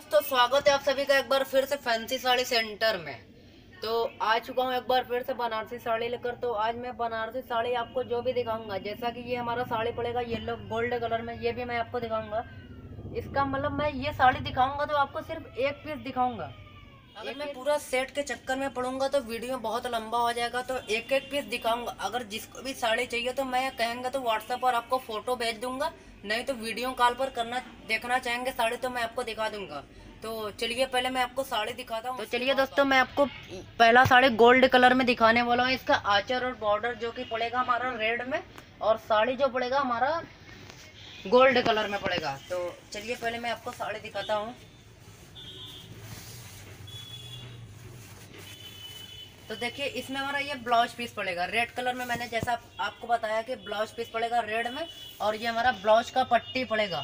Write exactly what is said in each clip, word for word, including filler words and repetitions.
दोस्तों, स्वागत है आप सभी का एक बार फिर से फैंसी साड़ी सेंटर में। तो आ चुका हूँ एक बार फिर से बनारसी साड़ी लेकर। तो आज मैं बनारसी साड़ी आपको जो भी दिखाऊंगा, जैसा कि ये हमारा साड़ी पड़ेगा येलो गोल्ड कलर में, ये भी मैं आपको दिखाऊंगा। इसका मतलब मैं ये साड़ी दिखाऊंगा तो आपको सिर्फ एक पीस दिखाऊंगा। अगर मैं पूरा सेट के चक्कर में पड़ूंगा तो वीडियो बहुत लंबा हो जाएगा, तो एक एक पीस दिखाऊंगा। अगर जिसको भी साड़ी चाहिए तो मैं कहेंगे तो व्हाट्सएप पर आपको फोटो भेज दूंगा, नहीं तो वीडियो कॉल पर करना देखना चाहेंगे साड़ी तो मैं आपको दिखा दूंगा। तो चलिए पहले मैं आपको साड़ी दिखाता हूँ। तो चलिए दोस्तों, मैं आपको पहला साड़ी गोल्ड कलर में दिखाने वाला हूँ। इसका आंचल और बॉर्डर जो कि पड़ेगा हमारा रेड में, और साड़ी जो पड़ेगा हमारा गोल्ड कलर में पड़ेगा। तो चलिए पहले मैं आपको साड़ी दिखाता हूँ। तो देखिए, इसमें हमारा ये ब्लाउज पीस पड़ेगा रेड कलर में। मैंने जैसा आप, आपको बताया कि ब्लाउज पीस पड़ेगा रेड में, और ये हमारा ब्लाउज का पट्टी पड़ेगा।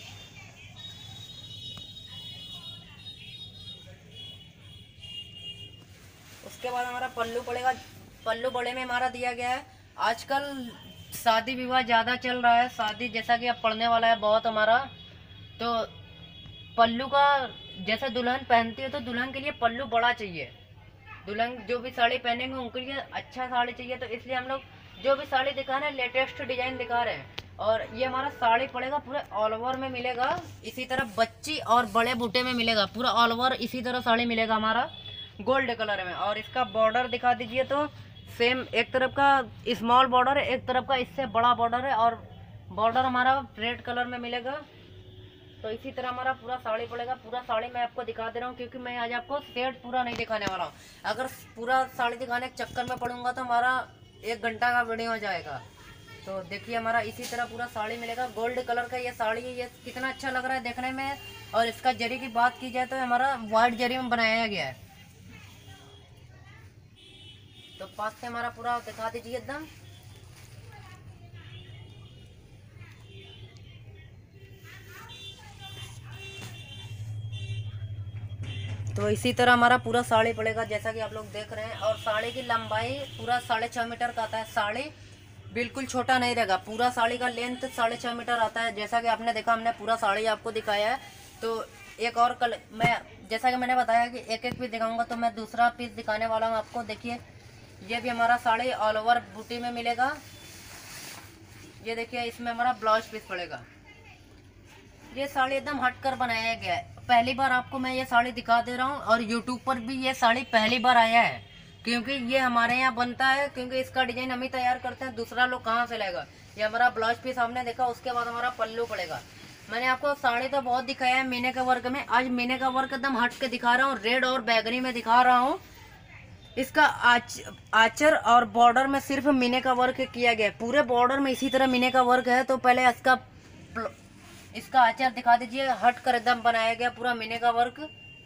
उसके बाद हमारा पल्लू पड़ेगा। पल्लू बड़े में हमारा दिया गया है। आजकल शादी विवाह ज़्यादा चल रहा है, शादी जैसा कि अब पड़ने वाला है बहुत हमारा। तो पल्लू का जैसे दुल्हन पहनती है तो दुल्हन के लिए पल्लू बड़ा चाहिए। दुल्हन जो भी साड़ी पहनेंगे उनके लिए अच्छा साड़ी चाहिए, तो इसलिए हम लोग जो भी साड़ी दिखा रहे हैं लेटेस्ट डिजाइन दिखा रहे हैं। और ये हमारा साड़ी पड़ेगा पूरे ऑल ओवर में मिलेगा। इसी तरह बच्ची और बड़े बूटे में मिलेगा, पूरा ऑल ओवर इसी तरह साड़ी मिलेगा हमारा गोल्ड कलर में। और इसका बॉर्डर दिखा दीजिए तो सेम, एक तरफ का स्मॉल बॉर्डर है, एक तरफ का इससे बड़ा बॉर्डर है, और बॉर्डर हमारा रेड कलर में मिलेगा। तो इसी तरह हमारा पूरा साड़ी पड़ेगा। पूरा साड़ी मैं आपको दिखा दे रहा हूँ क्योंकि मैं आज आपको सेट पूरा नहीं दिखाने वाला हूँ। अगर पूरा साड़ी दिखाने के चक्कर में पड़ूंगा तो हमारा एक घंटा का वीडियो हो जाएगा। तो देखिए, हमारा इसी तरह पूरा साड़ी मिलेगा। गोल्ड कलर का ये साड़ी है, ये कितना अच्छा लग रहा है देखने में। और इसका जरी की बात की जाए तो हमारा वाइट जरी में बनाया गया है। तो पास से हमारा पूरा दिखा दीजिए एकदम। तो इसी तरह हमारा पूरा साड़ी पड़ेगा जैसा कि आप लोग देख रहे हैं। और साड़ी की लंबाई पूरा साढ़े छः मीटर का आता है। साड़ी बिल्कुल छोटा नहीं रहेगा, पूरा साड़ी का लेंथ साढ़े छः मीटर आता है। जैसा कि आपने देखा, हमने पूरा साड़ी आपको दिखाया है। तो एक और कल मैं जैसा कि मैंने बताया कि एक एक पीस दिखाऊंगा, तो मैं दूसरा पीस दिखाने वाला हूँ आपको। देखिए, ये भी हमारा साड़ी ऑल ओवर बूटी में मिलेगा। ये देखिए, इसमें हमारा ब्लाउज पीस पड़ेगा। ये साड़ी एकदम हटकर बनाया गया है। पहली बार आपको मैं ये साड़ी दिखा दे रहा हूँ, और यूट्यूब पर भी ये साड़ी पहली बार आया है क्योंकि ये हमारे यहाँ बनता है, क्योंकि इसका डिजाइन हम ही तैयार करते हैं, दूसरा लोग कहाँ से लाएगा। ये हमारा ब्लाउज पीस हमने देखा, उसके बाद हमारा पल्लू पड़ेगा। मैंने आपको साड़ी तो बहुत दिखाया है मीने के वर्क में, आज मीने का वर्क एकदम हट के दिखा रहा हूँ, रेड और बैगनी में दिखा रहा हूँ। इसका आच, आचर और बॉर्डर में सिर्फ मीने का वर्क किया गया है। पूरे बॉर्डर में इसी तरह मीने का वर्क है। तो पहले इसका इसका आचार दिखा दीजिए, हट कर एकदम बनाया गया पूरा मीने का वर्क।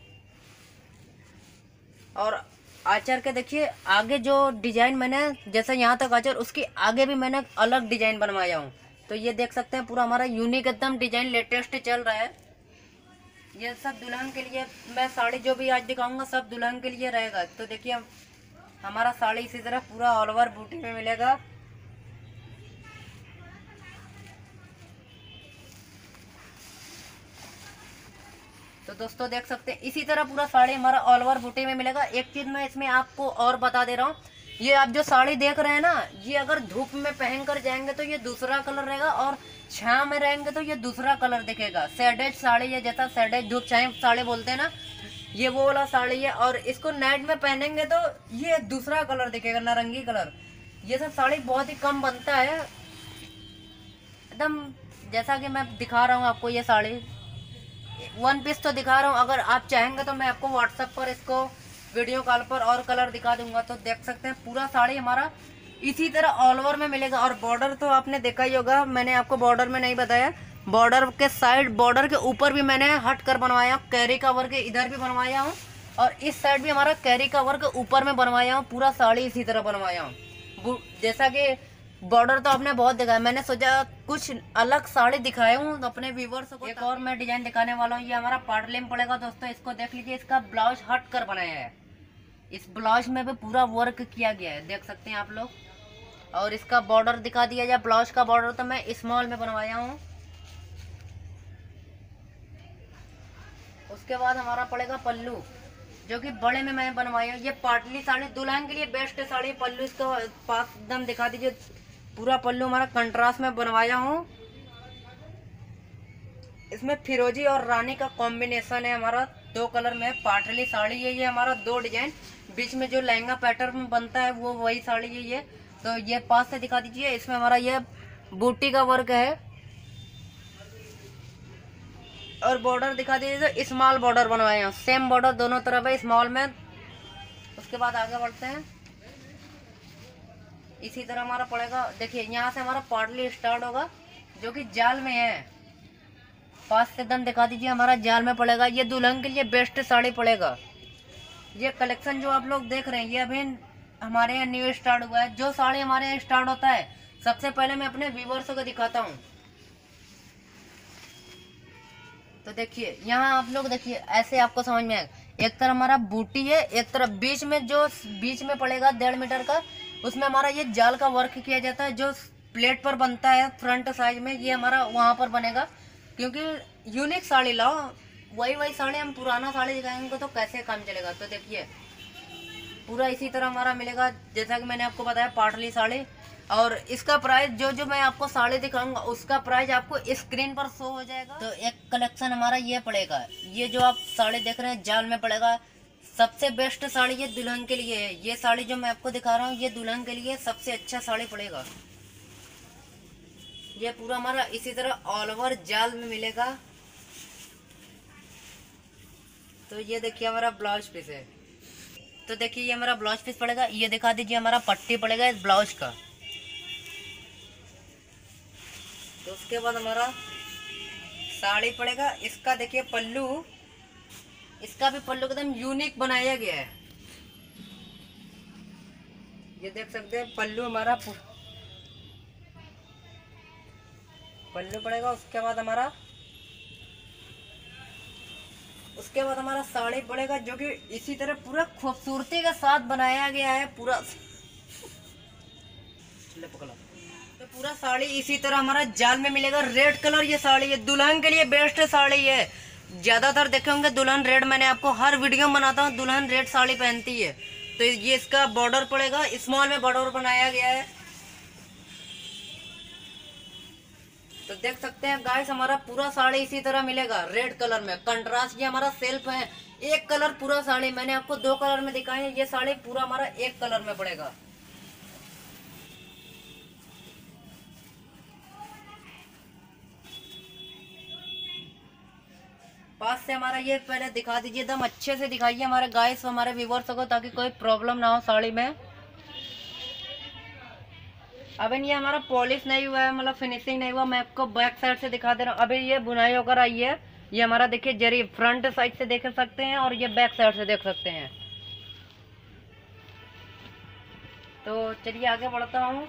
और आचार के देखिए आगे जो डिजाइन मैंने, जैसे यहाँ तक आचार, उसके आगे भी मैंने अलग डिजाइन बनवाया हूँ। तो ये देख सकते हैं पूरा हमारा यूनिक एकदम डिजाइन लेटेस्ट चल रहा है। ये सब दुल्हन के लिए, मैं साड़ी जो भी आज दिखाऊंगा सब दुल्हन के लिए रहेगा। तो देखिए, हमारा साड़ी इसी तरह पूरा ऑल ओवर बूटी में मिलेगा। तो दोस्तों देख सकते हैं इसी तरह पूरा साड़ी हमारा ऑल ओवर बूटी में मिलेगा। एक चीज मैं इसमें आपको और बता दे रहा हूँ, ये आप जो साड़ी देख रहे हैं ना, ये अगर धूप में पहन कर जाएंगे तो ये दूसरा कलर रहेगा, और छांव में रहेंगे तो ये दूसरा कलर दिखेगा। शेडेड साड़ी है, जैसा शेडेड धूप छाया साड़ी बोलते हैं ना, ये वो वाला साड़ी है। और इसको नाइट में पहनेंगे तो ये दूसरा कलर दिखेगा, नारंगी कलर। ये सब साड़ी बहुत ही कम बनता है एकदम। जैसा कि मैं दिखा रहा हूँ आपको, ये साड़ी वन पीस तो दिखा रहा हूँ। अगर आप चाहेंगे तो मैं आपको व्हाट्सएप पर इसको वीडियो कॉल पर और कलर दिखा दूंगा। तो देख सकते हैं पूरा साड़ी हमारा इसी तरह ऑल ओवर में मिलेगा। और बॉर्डर तो आपने देखा ही होगा, मैंने आपको बॉर्डर में नहीं बताया। बॉर्डर के साइड, बॉर्डर के ऊपर भी मैंने हट कर बनवाया, कैरी का वर्क इधर भी बनवाया हूँ, और इस साइड भी हमारा कैरी का वर्क ऊपर में बनवाया हूँ। पूरा साड़ी इसी तरह बनवाया हूँ। जैसा कि बॉर्डर तो आपने बहुत दिखाया, मैंने सोचा कुछ अलग साड़ी दिखाए हूँ अपने व्यूवर्स को। एक और मैं डिजाइन दिखाने वाला हूँ। ये हमारा पार्टलेम पड़ेगा दोस्तों, इसको देख लीजिए। इसका ब्लाउज हट कर बनाया है, इस ब्लाउज में भी पूरा वर्क किया गया है, देख सकते हैं आप लोग। और इसका बॉर्डर दिखा दिया जाए, ब्लाउज का बॉर्डर तो मैं स्मॉल में बनवाया हूँ। उसके बाद हमारा पड़ेगा पल्लू, जो कि बड़े में मैं बनवाई हूँ। ये पाटली साड़ी दुल्हन के लिए बेस्ट है साड़ी। पल्लू इसको पास एकदम दिखा दीजिए। पूरा पल्लू हमारा कंट्रास्ट में बनवाया हूँ। इसमें फिरोजी और रानी का कॉम्बिनेशन है हमारा, दो कलर में। पाटली साड़ी है ये हमारा, दो डिजाइन, बीच में जो लहंगा पैटर्न बनता है वो वही साड़ी है ये। तो ये पास से दिखा दीजिए। इसमें हमारा ये बूटी का वर्क है और बॉर्डर दिखा दीजिए तो स्मॉल बॉर्डर बनवाए हैं, सेम बॉर्डर दोनों तरफ है स्मॉल में। उसके बाद आगे बढ़ते हैं। इसी तरह हमारा पड़ेगा, देखिए यहाँ से हमारा पाटली स्टार्ट होगा जो कि जाल में है। पास से एकदम दिखा दीजिए, हमारा जाल में पड़ेगा। ये दुल्हन के लिए बेस्ट साड़ी पड़ेगा। ये कलेक्शन जो आप लोग देख रहे हैं ये अभी हमारे यहाँ न्यू स्टार्ट हुआ है। जो साड़ी हमारे यहाँ स्टार्ट होता है सबसे पहले मैं अपने व्यूवर्स को दिखाता हूँ। तो देखिए यहाँ आप लोग देखिए, ऐसे आपको समझ में आएगा। एक तरफ हमारा बूटी है, एक तरफ बीच में जो बीच में पड़ेगा डेढ़ मीटर का, उसमें हमारा ये जाल का वर्क किया जाता है। जो प्लेट पर बनता है फ्रंट साइज में, ये हमारा वहाँ पर बनेगा। क्योंकि यूनिक साड़ी लाओ, वही वही साड़ी हम पुराना साड़ी दिखाएंगे तो कैसे काम चलेगा। तो देखिए पूरा इसी तरह हमारा मिलेगा, जैसा कि मैंने आपको बताया पाटली साड़ी। और इसका प्राइस, जो जो मैं आपको साड़ी दिखाऊंगा उसका प्राइस आपको स्क्रीन पर शो हो जाएगा। तो एक कलेक्शन हमारा ये पड़ेगा, ये जो आप साड़ी देख रहे हैं जाल में पड़ेगा। सबसे बेस्ट साड़ी ये दुल्हन के लिए है। ये साड़ी जो मैं आपको दिखा रहा हूँ ये दुल्हन के लिए सबसे अच्छा साड़ी पड़ेगा। ये पूरा हमारा इसी तरह ऑल ओवर जाल में मिलेगा। तो ये देखिए हमारा ब्लाउज पीस है। तो देखिए ये हमारा ब्लाउज पीस पड़ेगा। ये दिखा दीजिए हमारा पट्टी पड़ेगा इस ब्लाउज का। तो उसके बाद हमारा साड़ी पड़ेगा। इसका देखिए पल्लू, इसका भी पल्लू एकदम यूनिक बनाया गया है। ये देख सकते हैं पल्लू हमारा पल्लू पड़ेगा। उसके बाद हमारा उसके बाद हमारा साड़ी पड़ेगा, जो कि इसी तरह पूरा खूबसूरती के साथ बनाया गया है। पूरा पकड़ा तो पूरा साड़ी इसी तरह हमारा जाल में मिलेगा। रेड कलर ये साड़ी है, दुल्हन के लिए बेस्ट साड़ी है। ज्यादातर देखे होंगे दुल्हन रेड, मैंने आपको हर वीडियो में बनाता हूँ दुल्हन रेड साड़ी पहनती है। तो ये इसका बॉर्डर पड़ेगा, स्मॉल में बॉर्डर बनाया गया है। तो देख सकते हैं गाइस हमारा पूरा साड़ी इसी तरह मिलेगा रेड कलर में। कंट्रास्ट ये हमारा सेल्फ है, एक कलर पूरा साड़ी। मैंने आपको दो कलर में दिखाई है, ये साड़ी पूरा हमारा एक कलर में पड़ेगा। पास से हमारा ये पहले दिखा दीजिए, एकदम अच्छे से दिखाइए हमारे गाइस हमारे व्यूवर्स को, ताकि कोई प्रॉब्लम ना हो साड़ी में। अभी ये हमारा पॉलिश नहीं हुआ है, मतलब फिनिशिंग नहीं हुआ। मैं आपको बैक साइड से दिखा दे रहा हूँ। अभी ये बुनाई होकर आई है। ये हमारा देखिए जरी फ्रंट साइड से देख सकते हैं और ये बैक साइड से देख सकते हैं। तो चलिए आगे बढ़ता हूँ।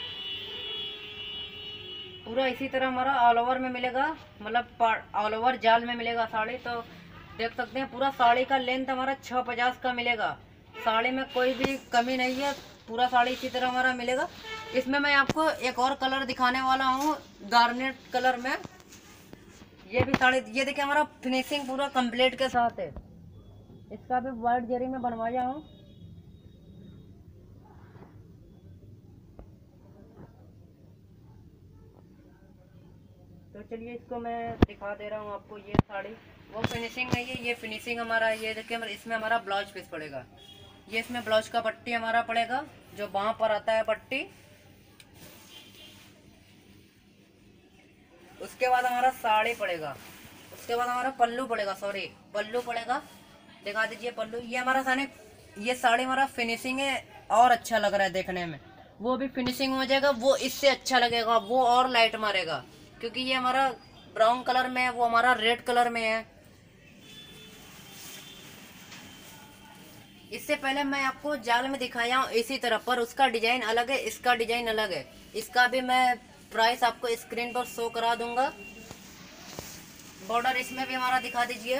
पूरा इसी तरह हमारा ऑल ओवर में मिलेगा, मतलब ऑल ओवर जाल में मिलेगा साड़ी। तो देख सकते हैं पूरा साड़ी का लेंथ हमारा छः पचास का मिलेगा। साड़ी में कोई भी कमी नहीं है, पूरा साड़ी इसी तरह हमारा मिलेगा। इसमें मैं आपको एक और कलर दिखाने वाला हूँ, गार्नेट कलर में। ये भी साड़ी, ये देखिए हमारा फिनिशिंग पूरा कंप्लीट के साथ है। इसका भी वाइट जरी में बनवाया हूँ। तो चलिए इसको मैं दिखा दे रहा हूँ आपको। ये साड़ी वो फिनिशिंग नहीं है, ये फिनिशिंग हमारा। ये देखिए इसमें हमारा ब्लाउज पीस पड़ेगा। ये इसमें ब्लाउज का पट्टी हमारा पड़ेगा, जो बाँह पर आता है पट्टी। उसके बाद हमारा साड़ी पड़ेगा। उसके बाद हमारा पल्लू पड़ेगा, सॉरी पल्लू पड़ेगा। दिखा दीजिए पल्लू। ये हमारा साने ये साड़ी हमारा फिनिशिंग है और अच्छा लग रहा है देखने में। वो भी फिनिशिंग हो जाएगा, वो इससे अच्छा लगेगा, वो और लाइट मारेगा। क्योंकि ये हमारा ब्राउन कलर में है, वो हमारा रेड कलर में है। इससे पहले मैं आपको जाल में दिखाया हूँ इसी तरह, पर उसका डिजाइन अलग है, इसका डिजाइन अलग है। इसका भी मैं प्राइस आपको स्क्रीन पर शो करा दूंगा। बॉर्डर इसमें भी हमारा दिखा दीजिए।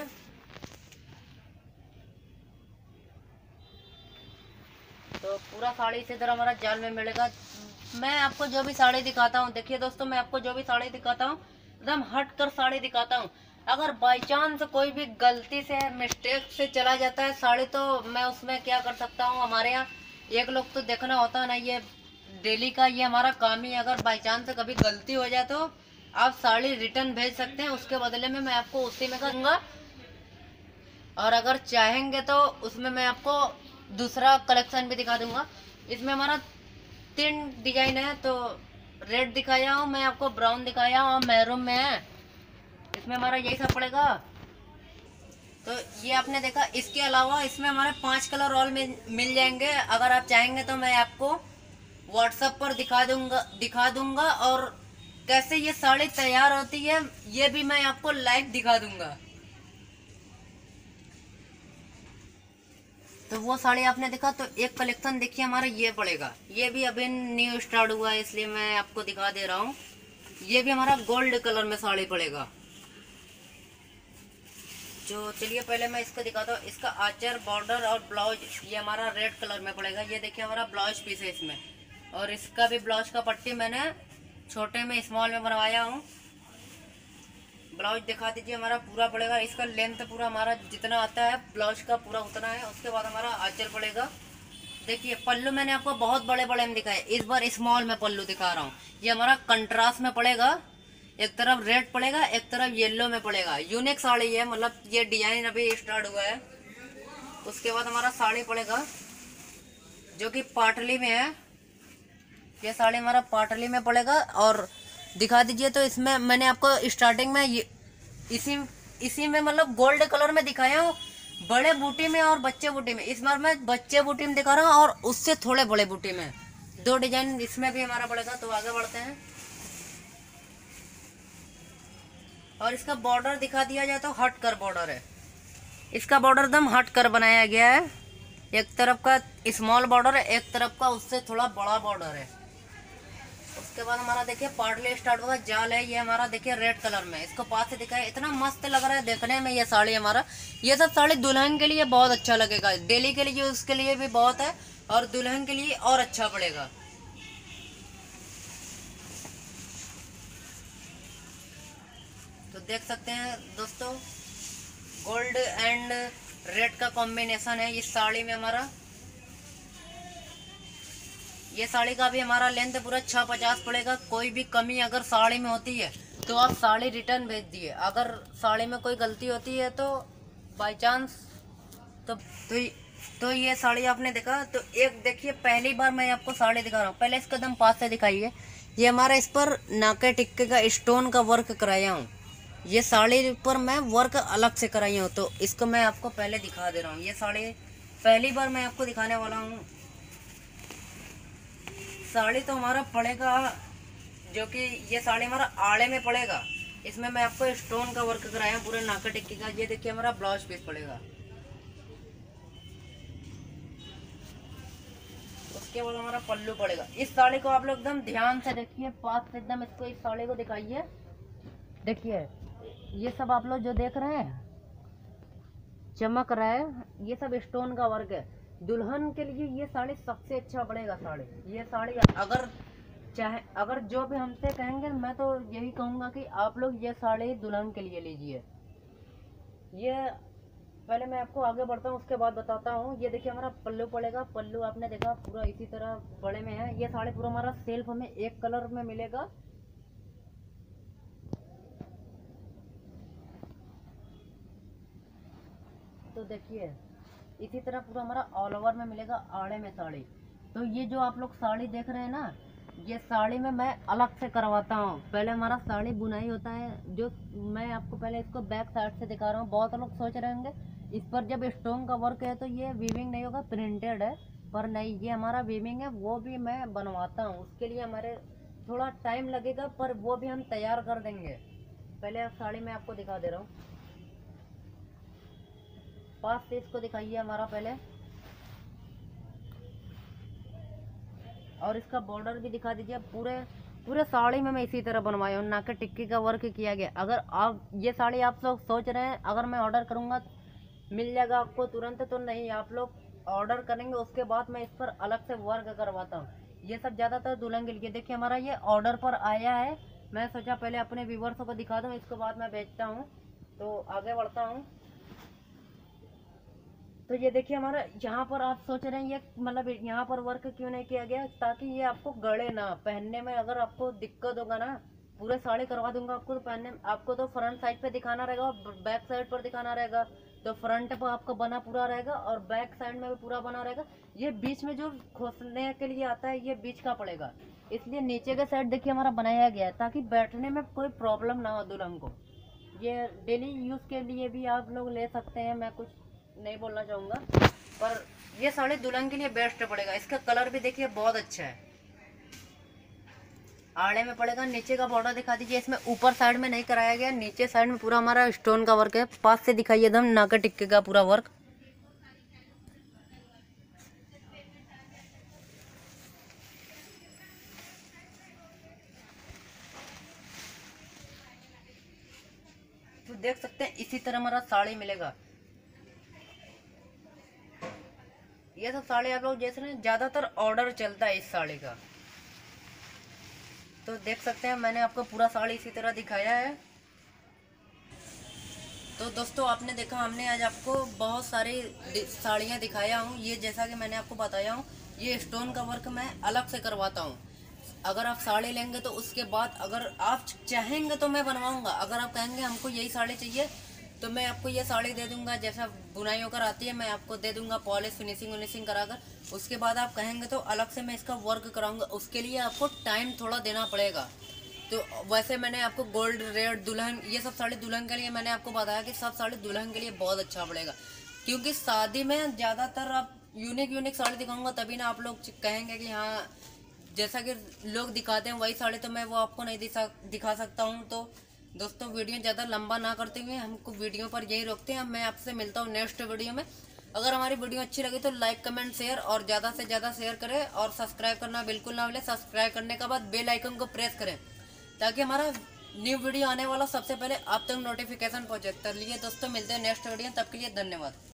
तो पूरा साड़ी इसी तरह हमारा जाल में मिलेगा। मैं आपको जो भी साड़ी दिखाता हूँ, देखिए दोस्तों मैं आपको जो भी साड़ी दिखाता हूँ एकदम हट कर साड़ी दिखाता हूँ। अगर बाई चांस कोई भी गलती से मिस्टेक से चला जाता है साड़ी, तो मैं उसमें क्या कर सकता हूँ। हमारे यहाँ एक लोग तो देखना होता है ना, ये डेली का ये हमारा काम ही। अगर बाई चांस से कभी गलती हो जाए तो आप साड़ी रिटर्न भेज सकते हैं, उसके बदले में मैं आपको उसी में करूँगा। और अगर चाहेंगे तो उसमें मैं आपको दूसरा कलेक्शन भी दिखा दूंगा। इसमें हमारा तीन डिजाइन है, तो रेड दिखाया हूँ मैं आपको, ब्राउन दिखाया हूँ और मैरून में है। इसमें हमारा यही सब पड़ेगा। तो ये आपने देखा। इसके अलावा इसमें हमारे पांच कलर और मिल, मिल जाएंगे। अगर आप चाहेंगे तो मैं आपको व्हाट्सएप पर दिखा दूंगा दिखा दूंगा और कैसे ये साड़ी तैयार होती है ये भी मैं आपको लाइव दिखा दूंगा। तो वो साड़ी आपने देखा। तो एक कलेक्शन देखिए हमारा ये पड़ेगा, ये भी अभी न्यू स्टार्ट हुआ है इसलिए मैं आपको दिखा दे रहा हूँ। ये भी हमारा गोल्ड कलर में साड़ी पड़ेगा। जो चलिए पहले मैं इसको दिखाता हूँ। इसका आचर, बॉर्डर और ब्लाउज ये हमारा रेड कलर में पड़ेगा। ये देखिए हमारा ब्लाउज पीस है इसमें, और इसका भी ब्लाउज का पट्टी मैंने छोटे में स्मॉल में बनवाया हूँ। ब्लाउज दिखा दीजिए हमारा पूरा पड़ेगा। इसका लेंथ पूरा हमारा जितना आता है ब्लाउज का पूरा उतना है। उसके बाद हमारा आंचल पड़ेगा। देखिए पल्लू मैंने आपको बहुत बड़े बड़े में दिखाए, इस बार स्मॉल में पल्लू दिखा रहा हूँ। ये हमारा कंट्रास्ट में पड़ेगा, एक तरफ रेड पड़ेगा एक तरफ येलो में पड़ेगा। यूनिक साड़ी है, मतलब ये डिजाइन अभी स्टार्ट हुआ है। उसके बाद हमारा साड़ी पड़ेगा जो कि पाटली में है। ये साड़ी हमारा पाटली में पड़ेगा। और दिखा दीजिए। तो इसमें मैंने आपको स्टार्टिंग में ये इसी इसी में मतलब गोल्ड कलर में दिखाया हूँ, बड़े बूटी में और बच्चे बूटी में। इस बार मैं बच्चे बूटी में दिखा रहा हूँ और उससे थोड़े बड़े बूटी में। दो डिजाइन इसमें भी हमारा पड़ेगा। तो आगे बढ़ते हैं। और इसका बॉर्डर दिखा दिया जाए तो हट कर बॉर्डर है। इसका बॉर्डर एकदम हट कर बनाया गया है। एक तरफ का स्मॉल बॉर्डर है, एक तरफ का उससे थोड़ा बड़ा बॉर्डर है। उसके बाद हमारा देखिए पार्टली स्टार्ट होगा। जाल है ये हमारा, देखिए रेड कलर में। इसको पास से दिखाया, इतना मस्त लग रहा है देखने में ये साड़ी हमारा। ये सब साड़ी दुल्हन के लिए बहुत अच्छा लगेगा, डेली के लिए उसके लिए भी बहुत है, और दुल्हन के लिए और अच्छा पड़ेगा। तो देख सकते हैं दोस्तों, गोल्ड एंड रेड का कॉम्बिनेशन है इस साड़ी में हमारा। ये साड़ी का भी हमारा लेंथ पूरा छः पचास पड़ेगा। कोई भी कमी अगर साड़ी में होती है तो आप साड़ी रिटर्न भेज दिए। अगर साड़ी में कोई गलती होती है तो बाय चांस तो तो, तो ये साड़ी आपने देखा। तो एक देखिए, पहली बार मैं आपको साड़ी दिखा रहा हूँ। पहले इसका एकदम पास से दिखाइए। ये हमारा इस पर नाके टिक्के का स्टोन का वर्क कराया हूँ। ये साड़ी पर मैं वर्क अलग से कराई हूँ, तो इसको मैं आपको पहले दिखा दे रहा हूँ। ये साड़ी पहली बार मैं आपको दिखाने वाला हूँ। साड़ी तो हमारा पड़ेगा, जो कि ये साड़ी हमारा आड़े में पड़ेगा। इसमें मैं आपको स्टोन का वर्क कराया पूरे नाका टिक्की का। ये देखिए हमारा ब्लाउज पीस पड़ेगा। उसके बाद हमारा पल्लू पड़ेगा। इस साड़ी को आप लोग एकदम ध्यान से देखिए, पास से एकदम इसको, इस साड़ी को दिखाइए। देखिए ये सब आप लोग जो देख रहे हैं चमक रहा है, ये सब स्टोन का वर्क है। दुल्हन के लिए ये साड़ी सबसे अच्छा पड़ेगा। साड़ी ये साड़ी अगर चाहे, अगर जो भी हमसे कहेंगे, मैं तो यही कहूँगा कि आप लोग ये साड़ी दुल्हन के लिए लीजिए। ये पहले मैं आपको आगे बढ़ता हूँ, उसके बाद बताता हूँ। ये देखिए हमारा पल्लू पड़ेगा। पल्लू आपने देखा पूरा इसी तरह बड़े में है। ये साड़ी पूरा हमारा सेल्फ में एक कलर में मिलेगा। तो देखिए इसी तरह पूरा हमारा ऑल ओवर में मिलेगा, आड़े में साड़ी। तो ये जो आप लोग साड़ी देख रहे हैं ना, ये साड़ी में मैं अलग से करवाता हूँ। पहले हमारा साड़ी बुनाई होता है, जो मैं आपको पहले इसको बैक साइड से दिखा रहा हूँ। बहुत लोग सोच रहे होंगे इस पर जब स्टोन का वर्क है तो ये वीविंग नहीं होगा, प्रिंटेड है। पर नहीं, ये हमारा वीविंग है, वो भी मैं बनवाता हूँ। उसके लिए हमारे थोड़ा टाइम लगेगा, पर वो भी हम तैयार कर देंगे। पहले साड़ी मैं आपको दिखा दे रहा हूँ। पास से इसको दिखाइए हमारा पहले, और इसका बॉर्डर भी दिखा दीजिए। पूरे पूरे साड़ी में मैं इसी तरह बनवाया हूँ, नाके टिक्की का वर्क किया गया। अगर आप ये साड़ी आप लोग सोच रहे हैं अगर मैं ऑर्डर करूँगा मिल जाएगा आपको तुरंत, तो नहीं, आप लोग ऑर्डर करेंगे उसके बाद मैं इस पर अलग से वर्क करवाता हूँ। ये सब ज़्यादातर दुल्हन के लिए। देखिए हमारा ये ऑर्डर पर आया है। मैं सोचा पहले अपने व्यूवर्स को दिखा दूँ, इसके बाद मैं बेचता हूँ। तो आगे बढ़ता हूँ। तो ये देखिए हमारा यहाँ पर आप सोच रहे हैं ये मतलब यहाँ पर वर्क क्यों नहीं किया गया, ताकि ये आपको गड़े ना, पहनने में अगर आपको दिक्कत होगा ना, पूरे साड़ी करवा दूंगा आपको, तो पहनने आपको तो फ्रंट साइड पे दिखाना रहेगा और बैक साइड पर दिखाना रहेगा। तो फ्रंट पर आपका बना पूरा रहेगा और बैक साइड में भी पूरा बना रहेगा। ये बीच में जो खोसने के लिए आता है ये बीच का पड़ेगा, इसलिए नीचे के साइड देखिए हमारा बनाया गया है ताकि बैठने में कोई प्रॉब्लम ना हो दुल्हन को। ये डेली यूज़ के लिए भी आप लोग ले सकते हैं, मैं कुछ नहीं बोलना चाहूँगा, पर ये साड़ी दुल्हन के लिए बेस्ट पड़ेगा। इसका कलर भी देखिए बहुत अच्छा है, आड़े में पड़ेगा। नीचे का बॉर्डर दिखा दीजिए, इसमें ऊपर साइड में नहीं कराया गया, नीचे साइड में पूरा हमारा स्टोन का वर्क है। पास से दिखाइए एकदम नाका टिक्के का पूरा वर्क। तो देख सकते हैं इसी तरह हमारा साड़ी मिलेगा। ये सब साड़ी आप लोग जैसे ना ज्यादातर ऑर्डर चलता है इस साड़ी का, तो देख सकते हैं मैंने आपको पूरा साड़ी इसी तरह दिखाया है। तो दोस्तों आपने देखा हमने आज आपको बहुत सारी साड़ियाँ दिखाया हूँ। ये जैसा कि मैंने आपको बताया हूँ, ये स्टोन का वर्क मैं अलग से करवाता हूँ। अगर आप साड़ी लेंगे तो उसके बाद अगर आप चाहेंगे तो मैं बनवाऊंगा, अगर आप कहेंगे हमको यही साड़ी चाहिए तो मैं आपको ये साड़ी दे दूंगा, जैसा बुनाई होकर आती है मैं आपको दे दूंगा पॉलिश फिनिशिंग विनिशिंग कराकर। उसके बाद आप कहेंगे तो अलग से मैं इसका वर्क कराऊंगा, उसके लिए आपको टाइम थोड़ा देना पड़ेगा। तो वैसे मैंने आपको गोल्ड रेड दुल्हन, ये सब साड़ी दुल्हन के लिए मैंने आपको बताया कि सब साड़ी दुल्हन के लिए बहुत अच्छा पड़ेगा, क्योंकि शादी में ज़्यादातर आप यूनिक यूनिक साड़ी दिखाऊंगा तभी ना आप लोग कहेंगे कि हाँ जैसा कि लोग दिखाते हैं वही साड़ी तो मैं वो आपको नहीं दिखा दिखा सकता हूँ। तो दोस्तों वीडियो ज़्यादा लंबा ना करते हुए हमको वीडियो पर यही रोकते हैं। मैं आपसे मिलता हूँ नेक्स्ट वीडियो में। अगर हमारी वीडियो अच्छी लगी तो लाइक कमेंट शेयर और ज़्यादा से ज़्यादा शेयर करें और सब्सक्राइब करना बिल्कुल ना भूलें। सब्सक्राइब करने के बाद बेल आइकन को प्रेस करें ताकि हमारा न्यू वीडियो आने वाला सबसे पहले आप तक नोटिफिकेशन पहुँचे। चलिए दोस्तों मिलते हैं नेक्स्ट वीडियो, तब के लिए धन्यवाद।